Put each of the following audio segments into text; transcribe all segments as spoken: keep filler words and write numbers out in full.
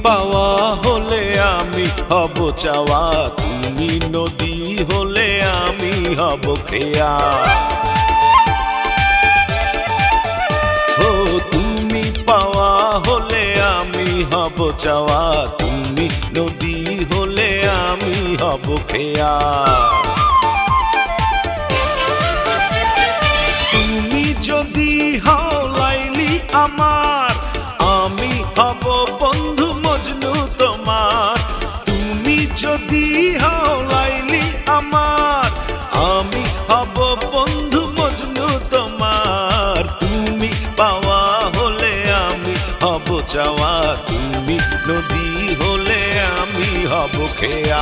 পাওয়া হলে আমি হব চাওয়া, তুমি নদী হলে আমি হব খেয়া। ও তুমি পাওয়া হলে আমি হব চাওয়া, তুমি নদী হলে আমি হব খেয়া। তুমি যদি হও লাইলি আমার, আমি হব বন্ধু মজনু তোমার। তুমি যদি হও লাইলি আমার, আমি হব বন্ধু মজনু তোমার। তুমি পাওয়া হলে আমি হব চাওয়া, তুমি নদী হলে আমি হব খেয়া।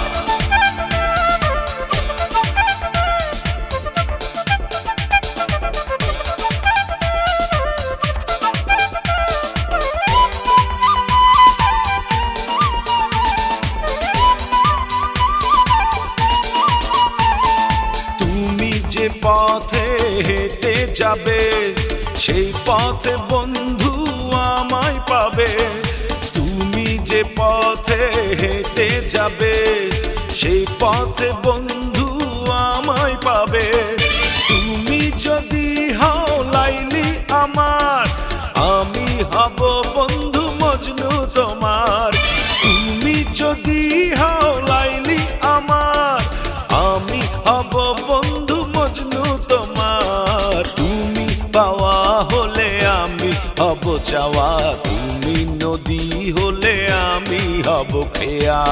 যে পথে হেঁটে যাবে সেই পথে বন্ধু আমায় পাবে। তুমি যে পথে হেঁটে যাবে সেই পথে বন্ধু আমায় পাবে। তুমি যদি হও লাইলি আমার, আমি হব বন্ধু মজনু তোমার। তুমি যদি হও লাইলি আমার, আমি হব বন্ধু মজনু তোমার। তুমি পাওয়া হলে আমি হব চাওয়া, তুমি নদী হলে আমি হব খেয়া।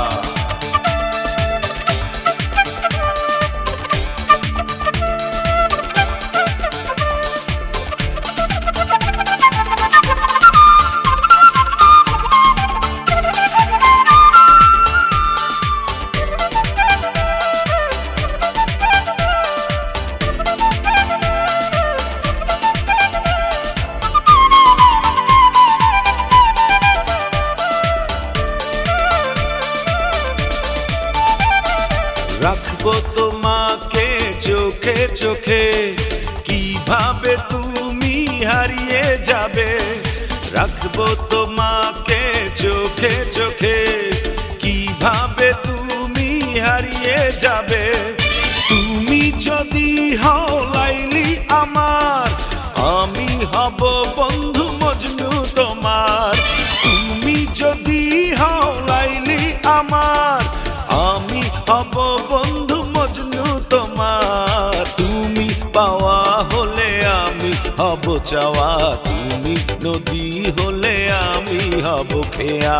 রাখবো তোমাকে চোখে চোখে, কিভাবে তুমি হারিয়ে যাবে। রাখবো তোমাকে চোখে চোখে, কিভাবে তুমি হারিয়ে যাবে। তুমি যদি হও লাইলি আমার, আমি হব বন্ধু মজনু তোমার। তুমি যদি হও লাইলি আমার, আমি হব বন্ধু মজনু তোমার। তুমি পাওয়া হলে আমি হব চাওয়া, তুমি নদী হলে আমি হব খেয়া।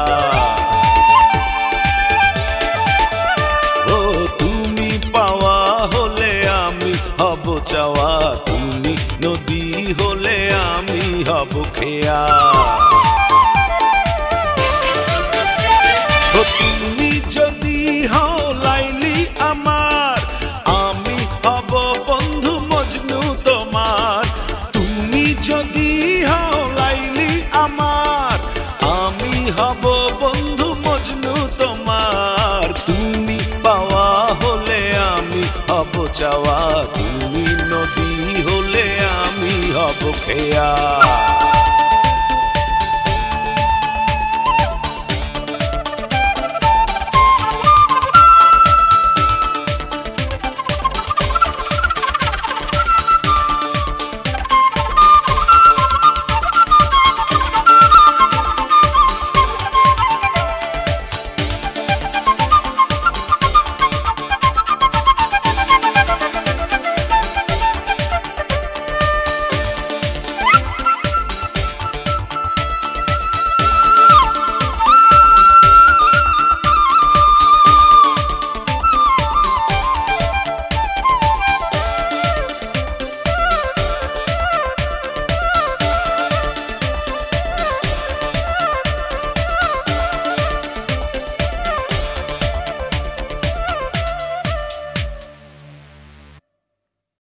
ও তুমি পাওয়া হলে আমি হব চাওয়া, তুমি নদী হলে আমি হব খেয়া। ও তুমি যদি হও লাইলি আমার, আমি হব বন্ধু মজনু তোমার। তুমি যদি হও লাইলি আমার, আমি হব বন্ধু মজনু তোমার। তুমি পাওয়া হলে আমি হব চাওয়া, তুমি নদী হলে আমি হব খেয়া।